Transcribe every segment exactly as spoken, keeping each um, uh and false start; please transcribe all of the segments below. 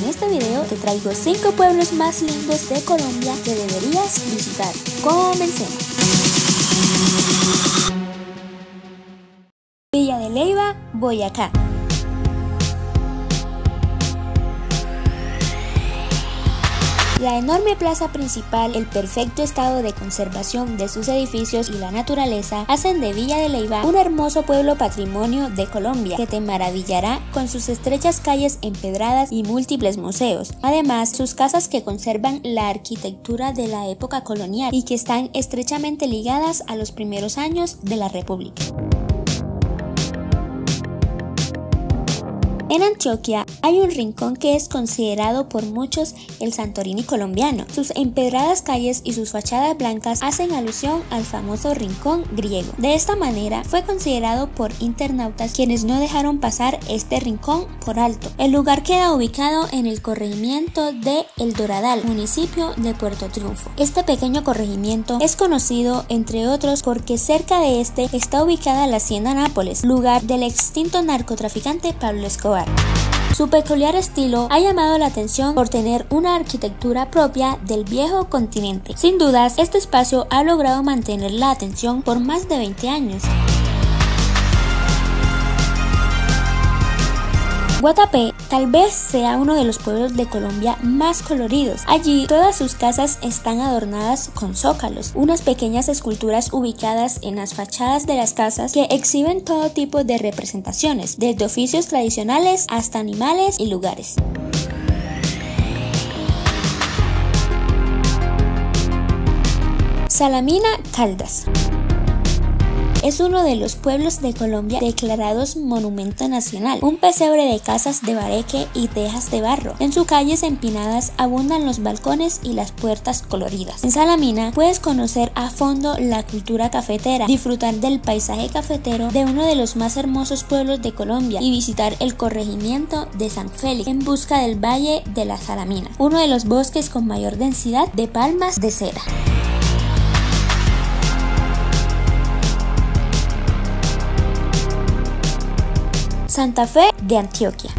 En este video te traigo cinco pueblos más lindos de Colombia que deberías visitar. Comencemos. Villa de Leyva, Boyacá. La enorme plaza principal, el perfecto estado de conservación de sus edificios y la naturaleza hacen de Villa de Leyva un hermoso pueblo patrimonio de Colombia que te maravillará con sus estrechas calles empedradas y múltiples museos. Además, sus casas que conservan la arquitectura de la época colonial y que están estrechamente ligadas a los primeros años de la República. En Antioquia hay un rincón que es considerado por muchos el Santorini colombiano. Sus empedradas calles y sus fachadas blancas hacen alusión al famoso rincón griego. De esta manera fue considerado por internautas quienes no dejaron pasar este rincón por alto. El lugar queda ubicado en el corregimiento de El Doradal, municipio de Puerto Triunfo. Este pequeño corregimiento es conocido entre otros porque cerca de este está ubicada la Hacienda Nápoles, lugar del extinto narcotraficante Pablo Escobar. Su peculiar estilo ha llamado la atención por tener una arquitectura propia del viejo continente. Sin dudas, este espacio ha logrado mantener la atención por más de veinte años. Guatapé tal vez sea uno de los pueblos de Colombia más coloridos. Allí todas sus casas están adornadas con zócalos, unas pequeñas esculturas ubicadas en las fachadas de las casas que exhiben todo tipo de representaciones, desde oficios tradicionales hasta animales y lugares. Salamina, Caldas. Es uno de los pueblos de Colombia declarados monumento nacional, un pesebre de casas de bareque y tejas de barro. En sus calles empinadas abundan los balcones y las puertas coloridas. En Salamina puedes conocer a fondo la cultura cafetera, disfrutar del paisaje cafetero de uno de los más hermosos pueblos de Colombia y visitar el corregimiento de San Félix en busca del Valle de la Salamina, uno de los bosques con mayor densidad de palmas de cera. Santa Fe de Antioquia.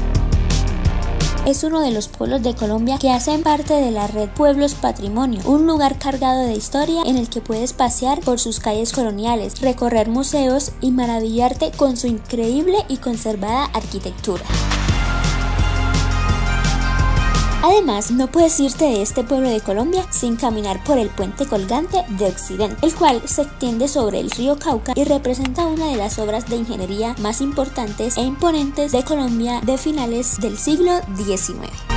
Es uno de los pueblos de Colombia que hacen parte de la red Pueblos Patrimonio, un lugar cargado de historia en el que puedes pasear por sus calles coloniales, recorrer museos y maravillarte con su increíble y conservada arquitectura. Además, no puedes irte de este pueblo de Colombia sin caminar por el puente colgante de Occidente, el cual se extiende sobre el río Cauca y representa una de las obras de ingeniería más importantes e imponentes de Colombia de finales del siglo diecinueve.